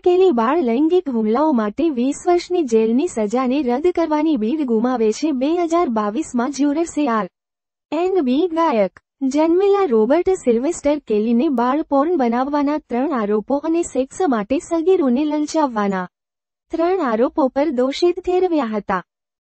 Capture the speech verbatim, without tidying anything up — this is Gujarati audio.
કેલી બાળ લૈંગિક હુમલાઓ માટે વીસ વર્ષની જેલની સજાને રદ કરવાની બીડ ગુમાવે છે બે હજાર બાવીસમાં જ્યુરસે આર એન્ડ બી ગાયક જન્મેલા રોબર્ટ સિલ્વેસ્ટર કેલીને બાળ પોર્ન બનાવવાના ત્રણ આરોપો અને સેક્સ માટે સગીરોને લલચાવવાના ત્રણ આરોપો પર દોષિત ઠેરવ્યા હતા.